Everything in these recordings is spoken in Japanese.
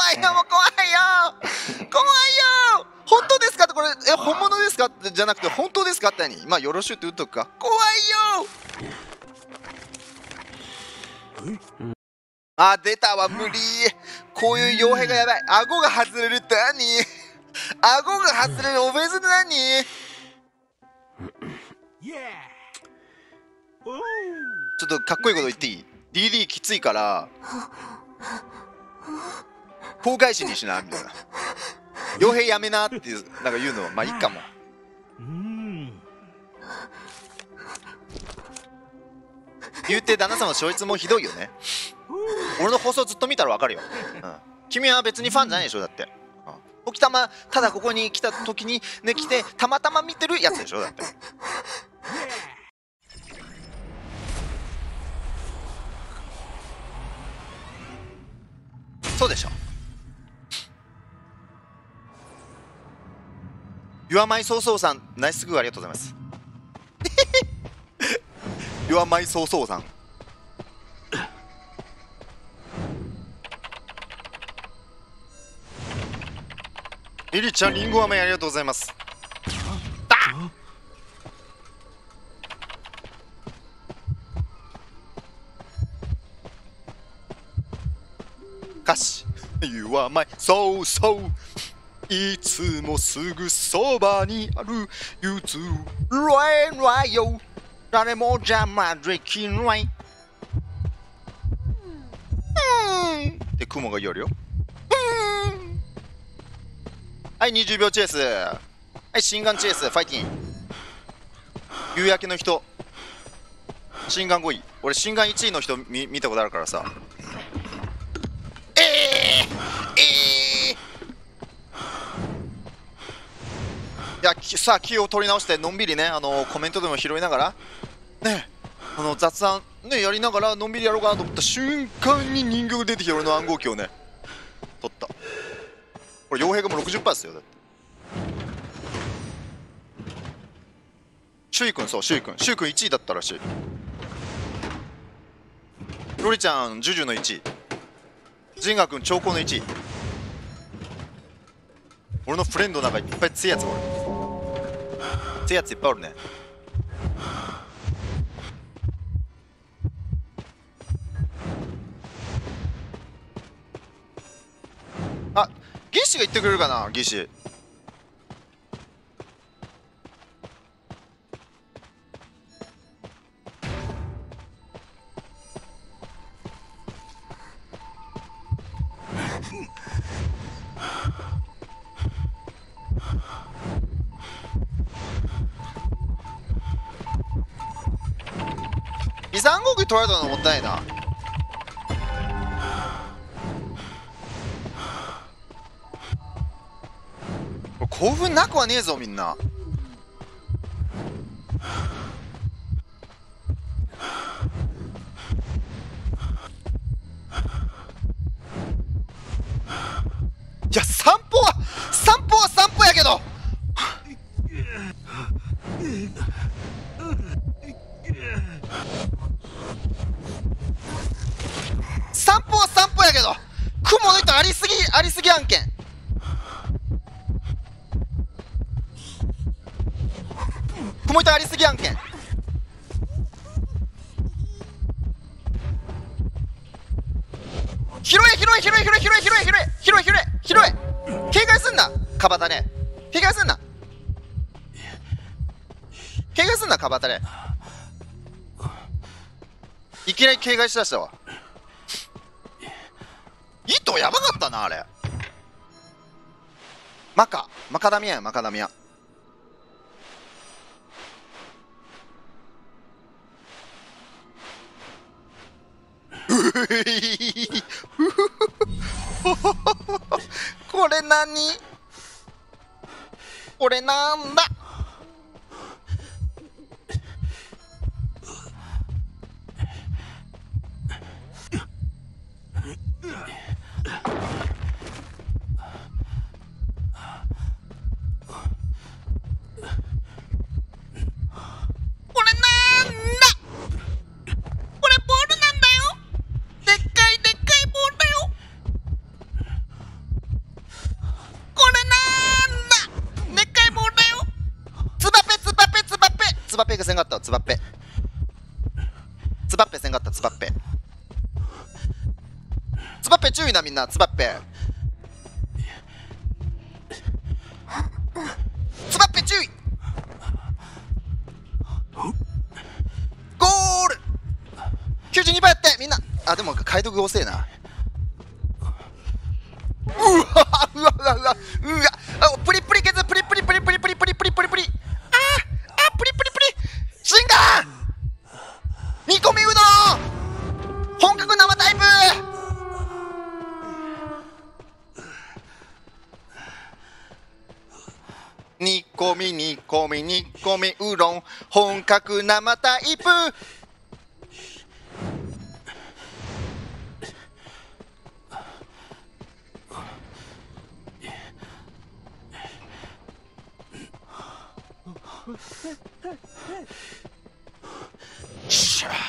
いよ、もう怖いよ、怖いよ。本当ですかって、これ本物ですかってじゃなくて本当ですかって何、まあよろしゅうって言っとくか。怖いよ。あ、出たわ、無理。こういう傭兵がやばい。顎が外れるって何、顎が外れるオフェンスって何。ちょっとかっこいいこと言っていい？ DD きついから公開誌にしなみたいな。傭兵やめなってなんか言うのはまあいいかも。言うて旦那様の勝率もひどいよね。俺の放送ずっと見たらわかるよ、うん、君は別にファンじゃないでしょだって、うん、沖玉ただここに来た時にね来てたまたま見てるやつでしょだって。そうでしょ。Your My そうそうさん、ナイスグーありがとうございます。Your My そうそうさん。リリちゃん、リンゴ飴ありがとうございます。歌詞 You are my そうそういつもすぐそばにあるゆずらえないよ誰も邪魔できないって雲が言うよ。はい、20秒チェイス。はい、心眼チェイスファイティン。夕焼けの人心眼5位。俺心眼1位の人見たことあるからさ。いやさあ気を取り直してのんびりねコメントでも拾いながらね雑談ねやりながらのんびりやろうかなと思った瞬間に人形が出てきて俺の暗号機をね取った。これ傭兵がもう 60% ですよ。だってシュイ君、そうシュイ君1位だったらしい。ロリちゃんジュジュの1位、ジンガ君兆候の1位。俺のフレンドなんかいっぱい強いやつがおる。強いやついっぱいおるね。あ、ギシが言ってくれるかな。ギシ遺産国取られたのもったいないな。興奮なくはねえぞみんな。いや散歩は散歩やけど散歩は散歩やけど雲の糸ありすぎ案件。雲糸ありすぎ案件。拾え警戒すんなカバタレ。警戒すんなカバタレ。いきなり警戒しだしたわ。糸やばかったなあれ。マカダミアやマカダミア。これ何？これなんだ？ がせんかったわ。つばっぺつばっぺせんかった。つばっぺつばっぺ注意なみんな。つばっぺつばっぺ注意。ゴール92%やってみんな。あ、でも解読遅えな。うわうわうわうわうわ、あ、プリプリケツ、プリプリプリプリプリプリプリプリプリ、ああ、プリプリプリ、死んだ。煮込みうどん本格生タイプ。煮込み煮込み煮込みうどん本格生タイプ。しゃ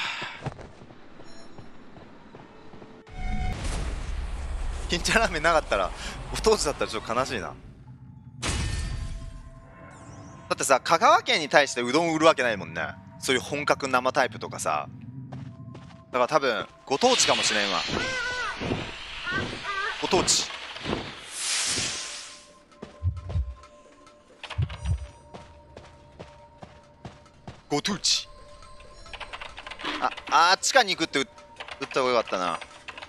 金茶ラーメンなかったら当時だったらちょっと悲しいな。だってさ、香川県に対してうどん売るわけないもんね。そういう本格生タイプとかさ。だから多分ご当地かもしれんわ。ご当地。ご当地。あっちかに行くって打った方がよかったな。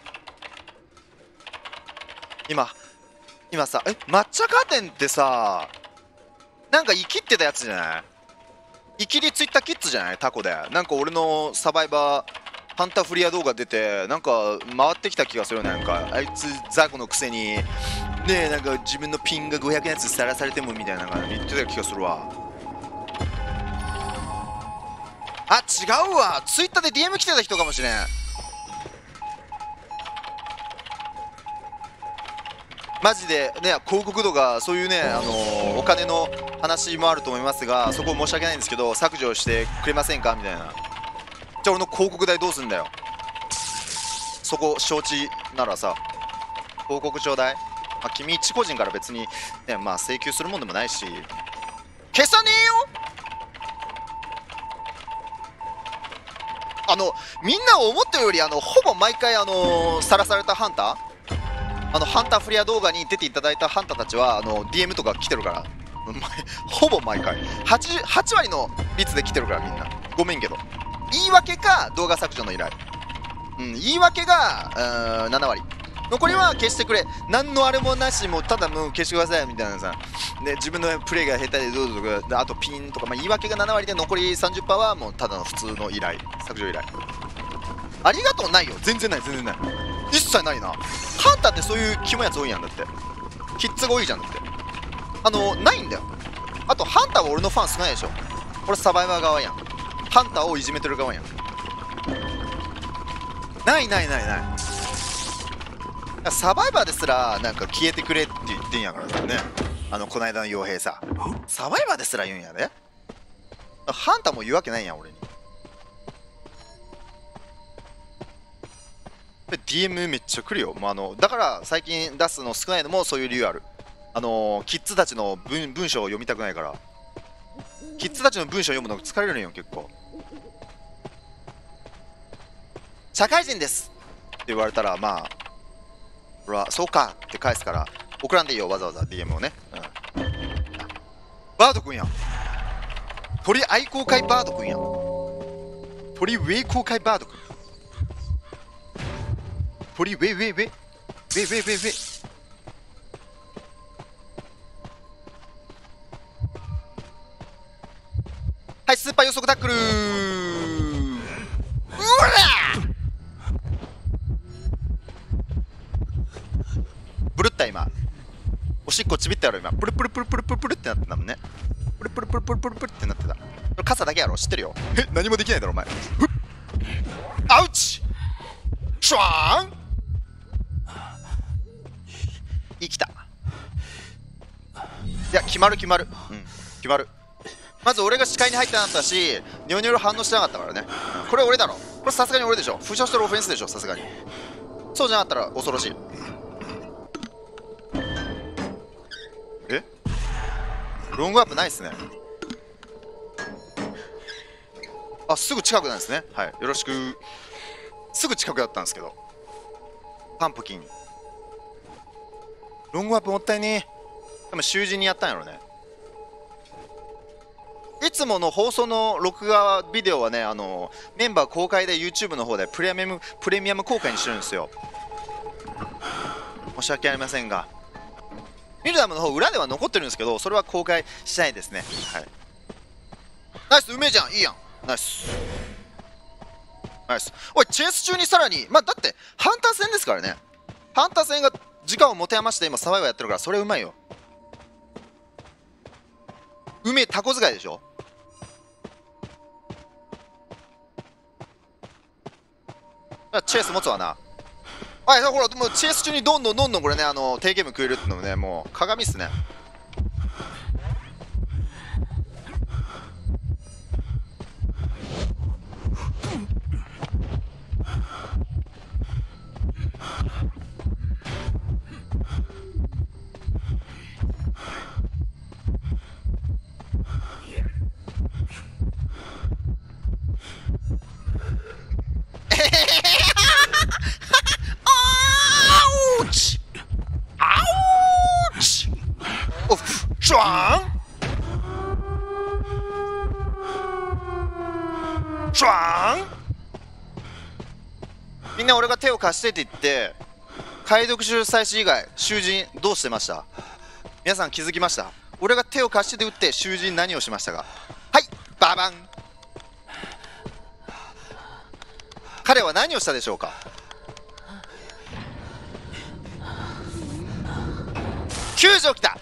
今さ、抹茶カーテンってさ、なんか生きってたやつじゃない？生きりついたキッズじゃない？タコで。なんか俺のサバイバーハンターフリア動画出て、なんか回ってきた気がするよ。なんかあいつ雑魚のくせにねえ、なんか自分のピンが500円やつさらされてもみたいなの言ってた気がするわ。あ、違うわ。ツイッターで DM 来てた人かもしれん。マジでね、広告とかそういうね、お金の話もあると思いますが、そこ申し訳ないんですけど削除してくれませんかみたいな。じゃあ俺の広告代どうすんだよ。そこ承知ならさ、広告ちょうだい。まあ、君一個人から別にね、まあ請求するもんでもないし、消さねえよ。みんな思ったよりほぼ毎回さらされたハンター、ハンターフリア動画に出ていただいたハンターたちはDM とか来てるからほぼ毎回 8割の率で来てるからみんな。ごめんけど、言い訳か動画削除の依頼、言い訳が7割、残りは消してくれ、何のあれもなし、もうただもう消してくださいみたいなさ、で自分のプレイが下手でどうぞとか、あとピンとか、まあ、言い訳が7割で残り 30% はもうただの普通の依頼、削除依頼。ありがとうないよ、全然ない、全然ない、一切ないな。ハンターってそういうキモいやつ多いやん。だってキッズが多いじゃん。だってないんだよ。あとハンターは俺のファン少ないでしょ。俺サバイバー側やん。ハンターをいじめてる側やん。ないないないない。サバイバーですらなんか消えてくれって言ってんやからね。こないだの傭兵さ、サバイバーですら言うんやで。ハンターも言うわけないやん俺に。DM めっちゃ来るよ。だから最近出すの少ないのもそういう理由ある。キッズたちの文章を読みたくないから。キッズたちの文章を読むの疲れるんよ結構。社会人ですって言われたら、まあ俺はそうかって返すから送らんでいいよ、わざわざ DM をね。バードくんやん。鳥愛好会バードくんやん。鳥ウェイ公開バードくん。鳥ウェイウェイウェイウェイウェイウェイウェイ。はい、スーパー予測タックルー。うわらブルった今。おしっこちびったやろ今。プルプルプルプルプルプルってなってたもんね。プルプルプルプルプルプルってなってた。これ傘だけやろ、知ってるよ。何もできないだろお前。アウチシュワーン。生きた。いや決まる決まる、決まる。まず俺が視界に入ってなかったし、ニョニョロ反応してなかったからね。これ俺だろ。これさすがに俺でしょ。負傷してるオフェンスでしょ、さすがに。そうじゃなかったら恐ろしい。ロングアップないっすね。 あ、すぐ近くなんですね。はい、よろしく。すぐ近くだったんですけど。パンプキン。ロングワープもったいねえ。でも囚人にやったんやろね。いつもの放送の録画ビデオはね、メンバー公開で YouTube の方でプレミアム公開にしてるんですよ。申し訳ありませんが、ミルダムの方裏では残ってるんですけど、それは公開しないですね。はい。ナイス、うめえじゃん、いいやん。ナイスナイス。おい、チェイス中にさらに、まあだってハンター戦ですからね。ハンター戦が時間を持て余して今サバイバーやってるから、それうまいよ。うめえタコ使いでしょ。チェイス持つわな。はい、ほら、もうチェイス中にどんどんこれね、低ゲーム食えるってのもね、もう鏡っすね。シュワーンシュワーン。みんな俺が手を貸してって言って解読集祭司以外囚人どうしてました？皆さん気づきました？俺が手を貸してて打って囚人何をしましたか？はい、ババン。彼は何をしたでしょうか？救助来た。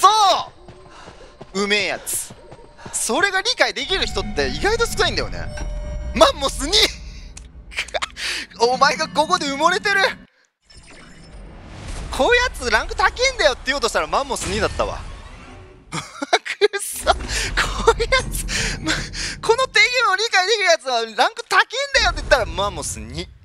そううめえやつ。それが理解できる人って意外と少ないんだよね。マンモス2お前がここで埋もれてる。こういうやつランク高えんだよって言おうとしたらマンモス2だったわくっそ、こういうやつこの定義を理解できるやつはランク高えんだよって言ったらマンモス2。